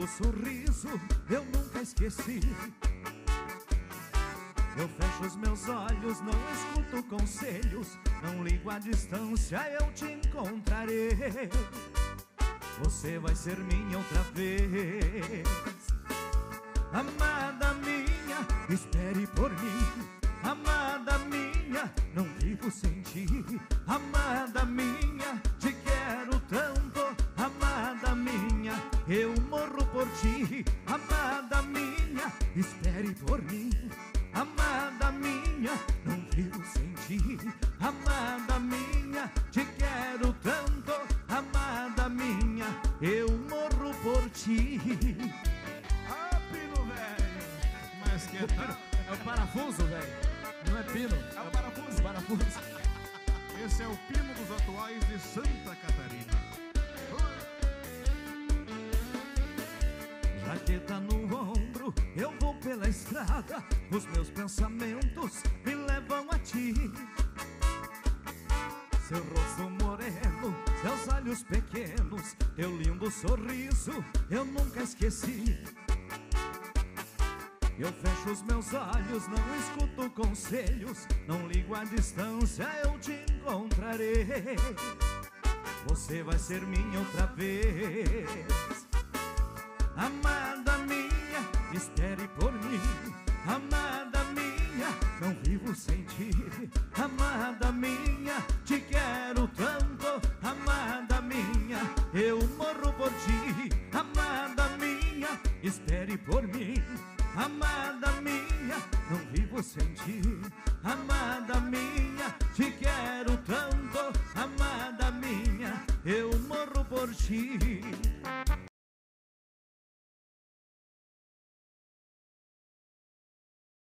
sorriso eu nunca esqueci. Eu fecho os meus olhos, não escuto conselhos, não ligo a distância, eu te encontrarei. Você vai ser minha outra vez. Amada minha, espere por mim. Amada minha, não vivo sem ti. Amada minha, te quero tanto. Amada minha, eu morro por ti. Amada minha, espere por mim. Amada minha, não vivo sem ti. Amada minha, te quero tanto. Amada minha, eu morro por ti. Ah, pino, velho. Mas que tal? É o parafuso, velho. Não é pino. É o parafuso. Parafuso. Esse é o pino dos atuais de Santa Catarina. Jaqueta no ombro, eu vou pela estrada. Os meus pensamentos me levam a ti. Seu rosto moreno, seus olhos pequenos, teu lindo sorriso eu nunca esqueci. Eu fecho os meus olhos, não escuto conselhos, não ligo a distância, eu te encontrarei. Você vai ser minha outra vez. Amada minha, espere por mim. Amada minha, não vivo sem ti. Amada minha, te quero tanto. Amada minha, eu morro por ti. Amada minha, espere por mim. Amada minha, não vivo sem ti. Amada minha, te quero tanto. Amada minha, eu morro por ti.